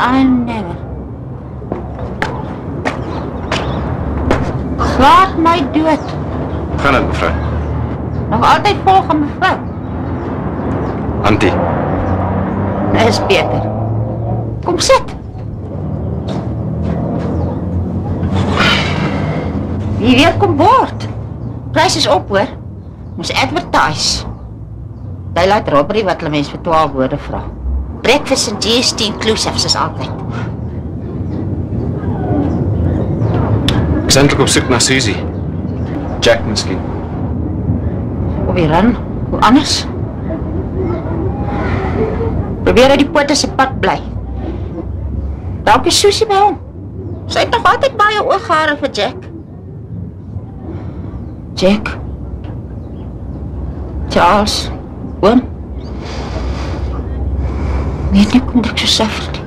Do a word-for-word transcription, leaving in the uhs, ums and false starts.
I never. Slaat my dood. Gaan dit, mevrou? Nog altyd volg aan mevrou. Antie. Dis beter. Kom sit. Wie weer kom boord? Prys is op, hoor. Moes advertise. Daylight robbery wat hulle mens vir twaalf woorde vra. Breakfast and G S T inclusive, soos altyd. Ek is eintlik op soek na Susie. Jack miskien. Of weer run, hoe anders? Probeer uit die pote se pad bly. Dalk is Susie by hom. Sy het nog altyd baie ooghare vir Jack. Jack. Charles. Oom. Weet nie, kom ek so suffer nie.